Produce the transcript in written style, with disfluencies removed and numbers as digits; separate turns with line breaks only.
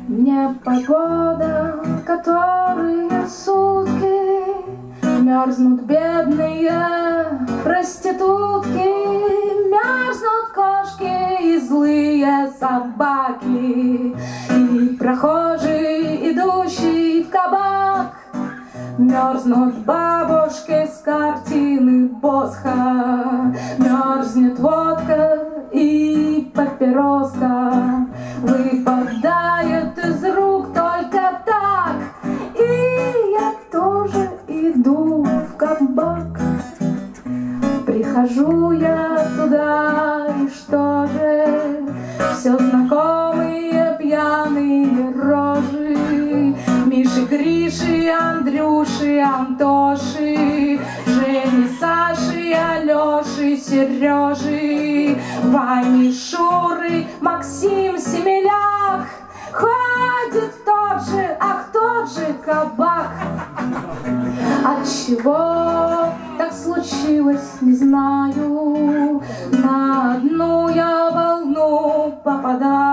Непогода, которые сутки мерзнут бедные проститутки, мерзнут кошки и злые собаки, и прохожий, идущий в кабак. Мерзнут бабушки с картины Босха, мерзнет водка и папироска, выпадает из рук только так, и я тоже иду в кабак. Прихожу я туда, и что же, все знакомые пьяные рожи, Миши, Гриши, Андрюши, Антоши, Жени, Саши, Алеши, Сережи, Вани, Шуры, Максим, Семеляк. Ходит тот же, ах, тот же кабак. Отчего так случилось, не знаю, на одну я волну попадаю.